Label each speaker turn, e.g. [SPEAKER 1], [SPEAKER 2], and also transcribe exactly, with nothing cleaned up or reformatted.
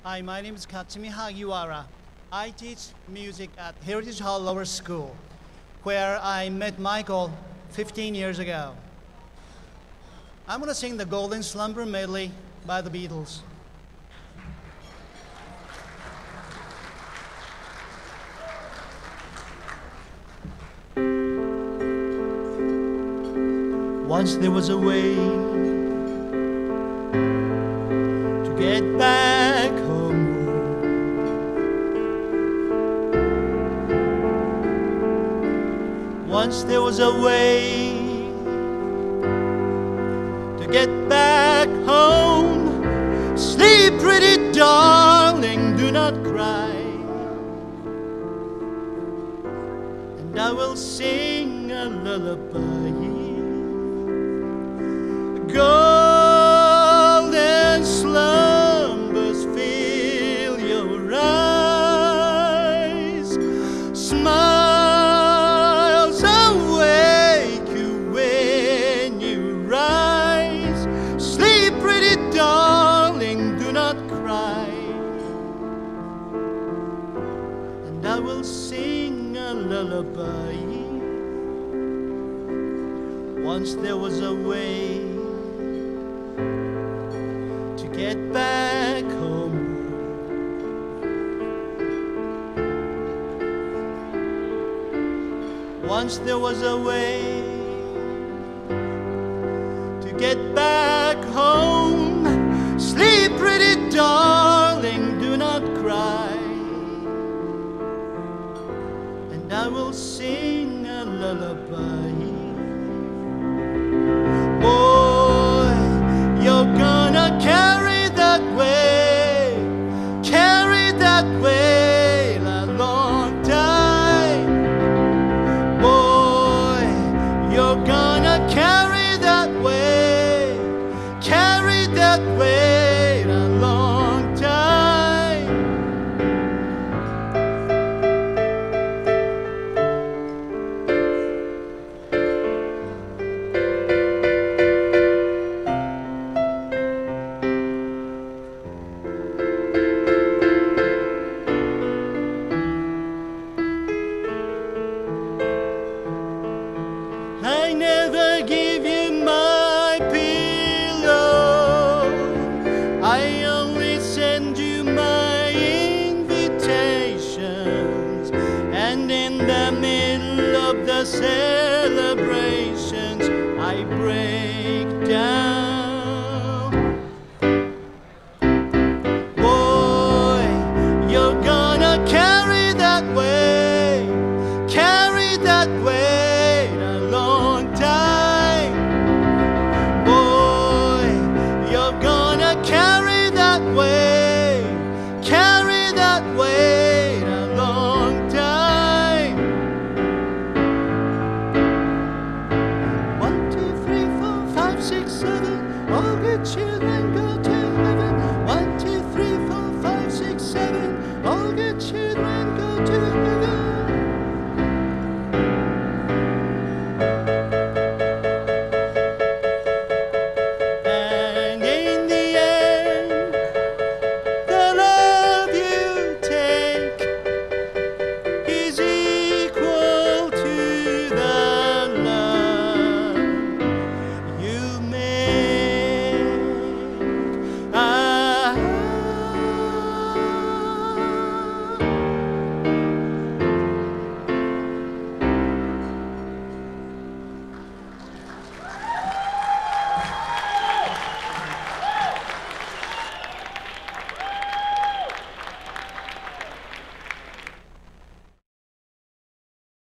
[SPEAKER 1] Hi, my name is Katsumi Hagiwara. I teach music at Heritage Hall Lower School, where I met Michael fifteen years ago. I'm going to sing the Golden Slumber medley by the Beatles. Once there was a way to get back homeward. Once there was a way to get back home. Sleep, pretty darling, do not cry, and I will sing a lullaby. Golden slumbers fill your eyes, smiles awake you when you rise. Sleep, pretty darling, do not cry, and I will sing a lullaby. Once there was a way to get back home. Once there was a way to get back home. Sleep, pretty darling, do not cry, and I will sing a lullaby. Boy, you're gonna carry that way, carry that way a long time. Boy, you're gonna carry that way, carry that way a long time. I never give you my pillow, I only send you my invitations, and in the middle of the same